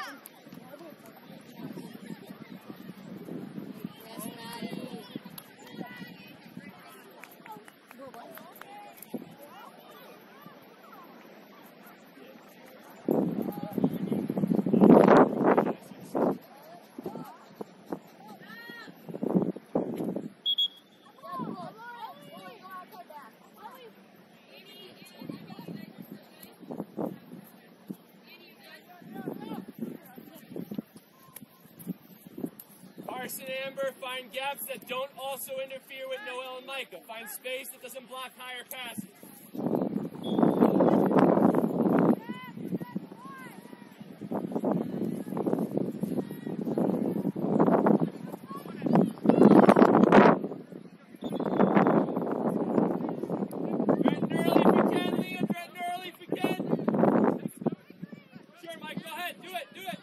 Carson and Amber, find gaps that don't also interfere with Noel and Micah. Find space that doesn't block higher passes. Threaten early if you can, Leah. Threaten early if you can. Sure, Mike, go ahead. Do it, do it.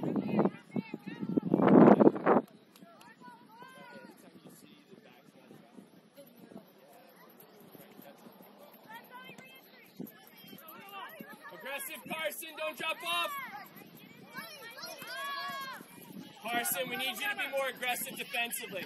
Aggressive Carson, don't drop off. Carson, we need you to be more aggressive defensively.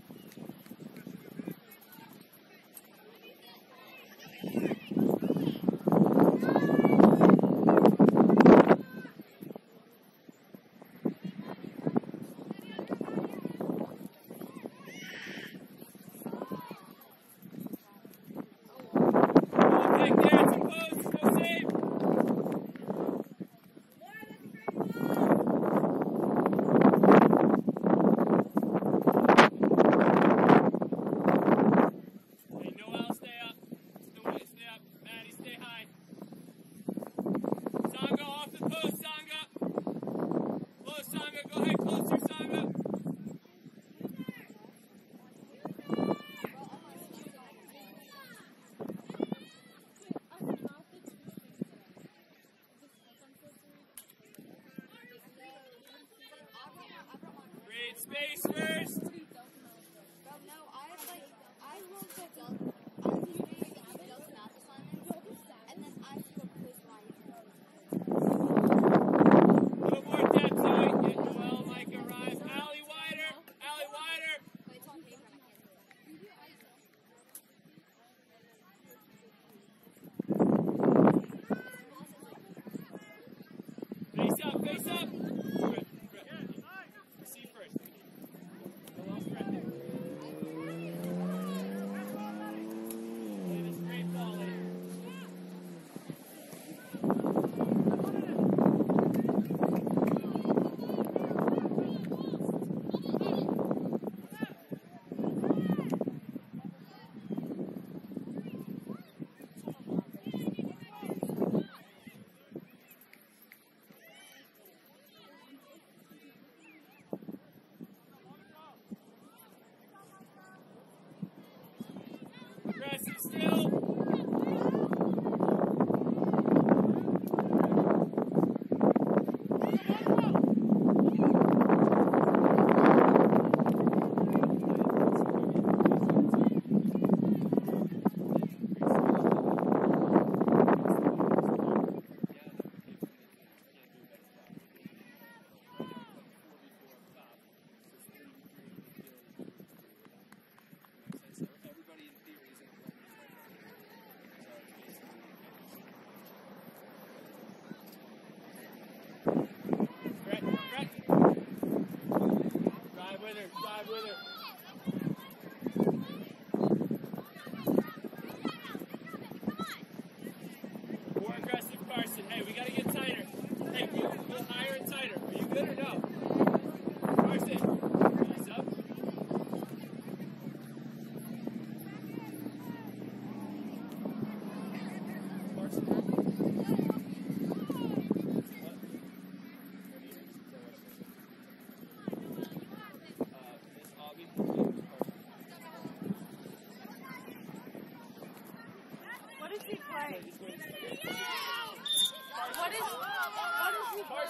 Space first. Little more depth, Zoe. Get Noel, Micah, arrive. Allie wider. Allie wider. Face up, face up. Good. See first. Noel's threatening. Play this great ball in.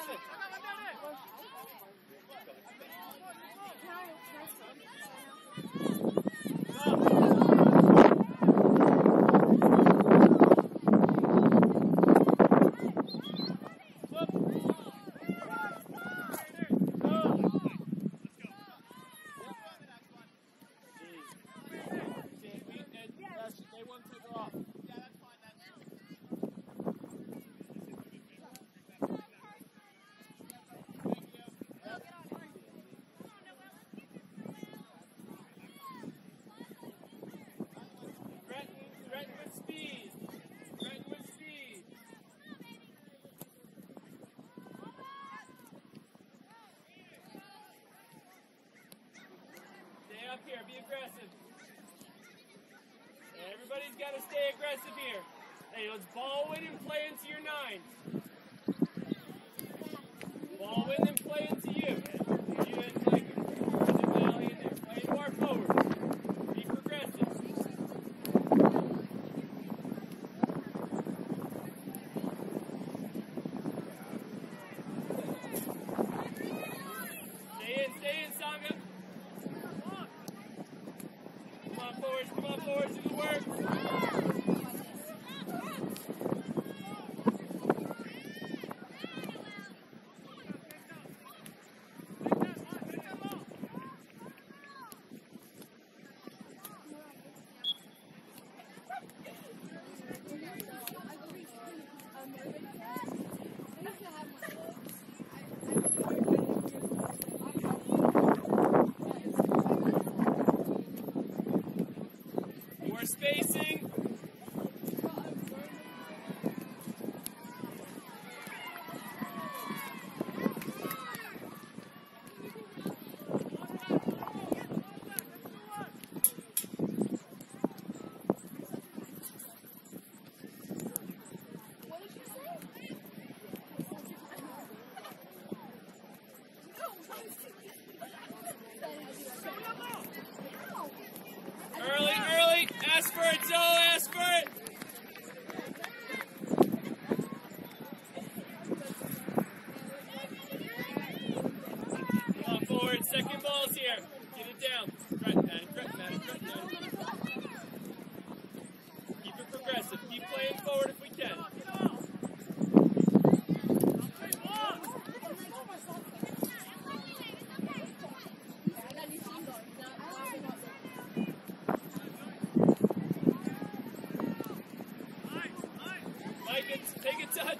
Evan. Up here, be aggressive. Everybody's got to stay aggressive here. Hey, let's ball win and play into your 9. Ball win and play into you. You and like there's a valley in there. Play into our forward. Be progressive. Stay in, Sangha. Come on forwards, do the work. Spacing. Early, ask for it, Zoe, ask for it. Come on forward, second ball's here. Get it down. Right, Maddie. Keep it progressive, keep playing forward if we can. Take a touch.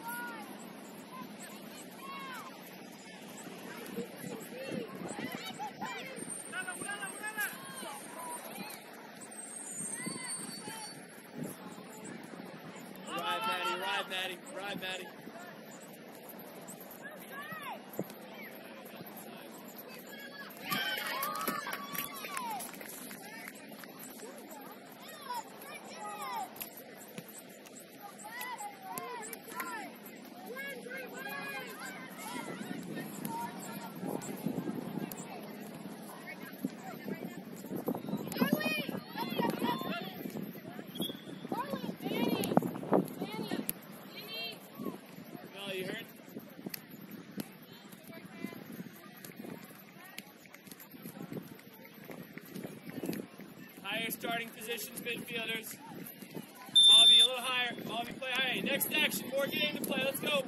Ride, Maddie. Higher starting positions, midfielders. Bobby, a little higher. Bobby, play higher. Next action, more game to play. Let's go.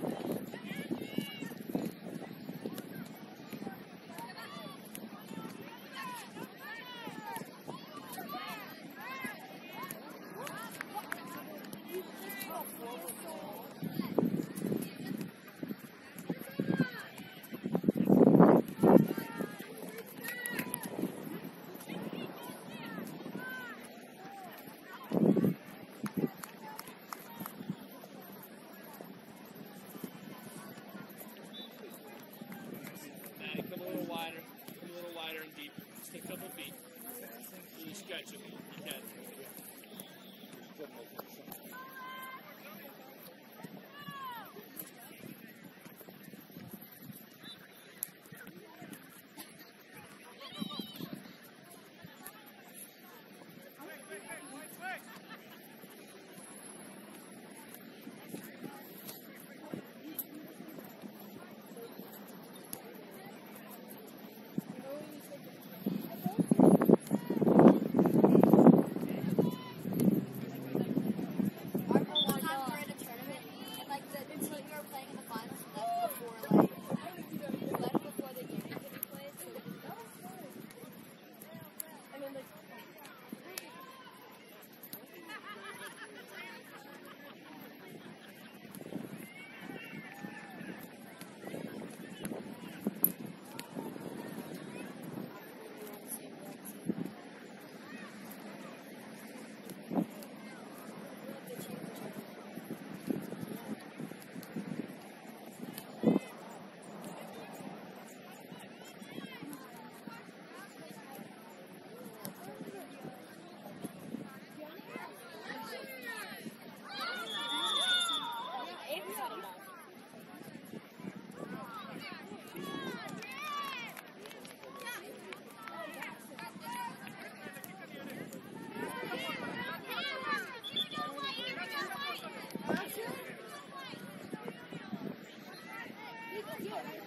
A couple feet. You stretch it. You can.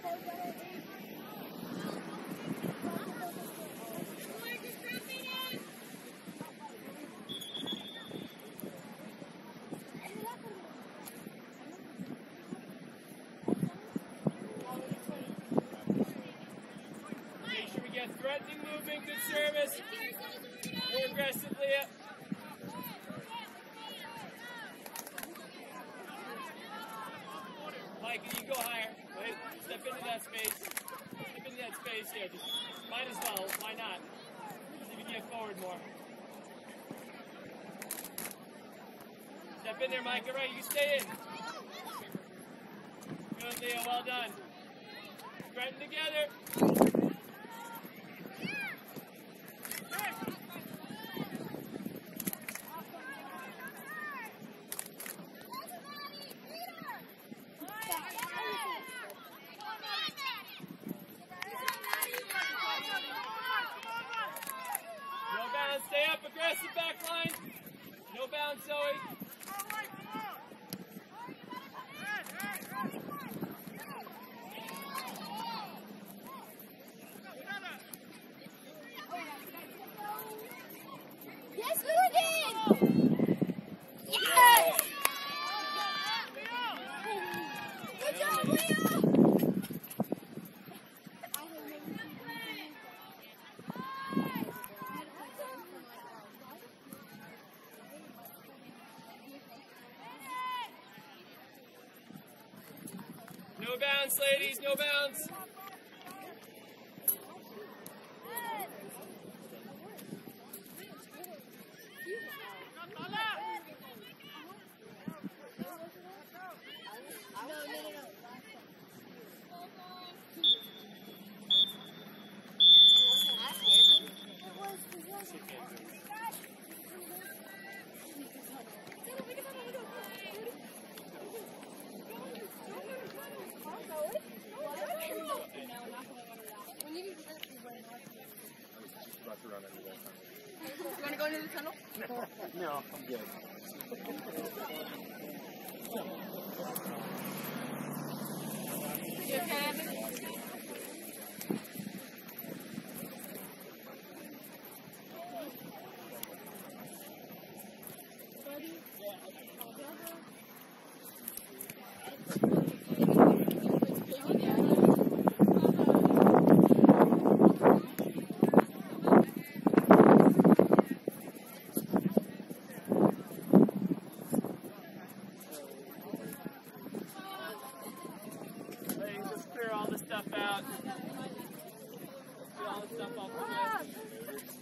Make sure we get threatening movement, good service. More aggressively. Mike, you can go higher. Wait, step into that space. Step into that space here. Just might as well. Why not? See if you can get forward more. Step in there, Mike. All right, you stay in. Good, Leo. Well done. Threaten together. No bounce. Stay up. Aggressive back line. No bounce, Zoe. Yes, Logan! Yes! Good job, Leo! No bounce, ladies. No bounce. You want to go into the tunnel? No, I'm good. You okay? Ladies, just clear all this stuff out. Get all this stuff off the list.